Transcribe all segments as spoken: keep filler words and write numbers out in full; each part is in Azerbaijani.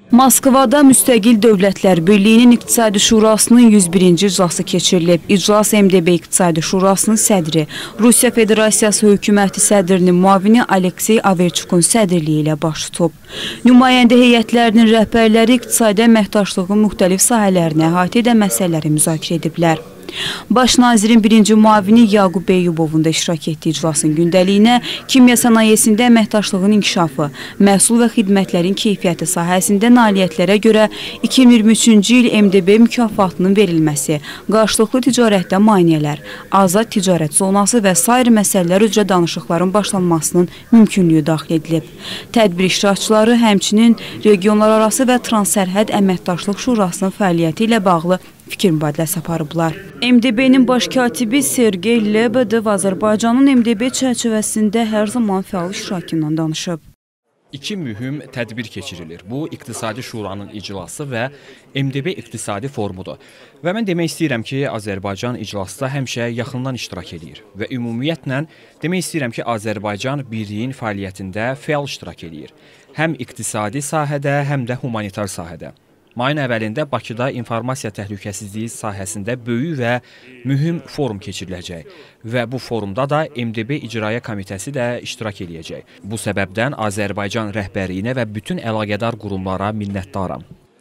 Moskvada Müstəqil Dövlətlər Birliyinin İqtisadi Şurasının yüz birinci iclası keçirilib. İclas M D B İqtisadi Şurasının sədri, Rusiya Federasiyası hökuməti sədrinin müavini Aleksey Averçukun sədrliyi ilə baş tutub. Nümayəndə heyətlərinin rəhbərləri iqtisadi əməkdaşlığın müxtəlif sahələrini əhatə edən məsələləri müzakirə ediblər. Baş nazirin birinci müavini Yaqub Eyyubovun da iştirak etdiyi iclasın gündəliyinə kimya sənayesində əməkdaşlığın inkişafı, məhsul və xidmətlərin keyfiyyəti sahəsində nailiyyətlərə görə iki min iyirmi üçüncü il M D B mükafatının verilməsi, qarşılıqlı ticarətdə maneələr, azad ticarət zonası və sair məsələlər üzrə danışıqların başlanmasının mümkünlüyü daxil edilib. Tədbir iştirakçıları həmçinin regionlararası və transsərhəd əməkdaşlıq şurasının fəaliyyəti ilə bağlı fikir mübadiləsi aparıblar. M D B-nin baş katibi Sergey Lebedov Azərbaycanın M D B çərçivəsində hər zaman fəal iştirakından danışıb. İki mühüm tədbir keçirilir. Bu, İqtisadi Şuranın iclası və M D B İqtisadi Forumudur. Və mən demək istəyirəm ki, Azərbaycan iclasda həmişə yaxından iştirak edir. Və ümumiyyətlə demək istəyirəm ki, Azərbaycan birliyin fəaliyyətində fəal iştirak edir. Həm iqtisadi sahədə, həm də humanitar sahədə. Mayın əvvəlində Bakıda informasiya təhlükəsizliyi sahəsində böyük və mühüm forum keçiriləcək və bu forumda da M D B İcraiyyə Komitəsi də iştirak edəcək. Bu səbəbdən Azərbaycan rəhbərliyinə və bütün əlaqədar qurumlara minnətdaram.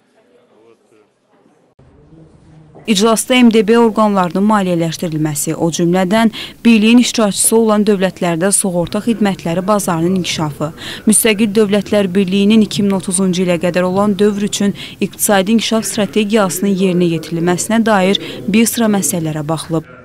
İclasda M D B orqanlarının maliyyələşdirilməsi, o cümlədən birliyin iştirakçısı olan dövlətlərdə sığorta xidmətləri bazarının inkişafı, Müstəqil Dövlətlər Birliyinin iki min otuzuncu ilə qədər olan dövr üçün iqtisadi inkişaf strategiyasının yerinə yetirilməsinə dair bir sıra məsələlərə baxılıb.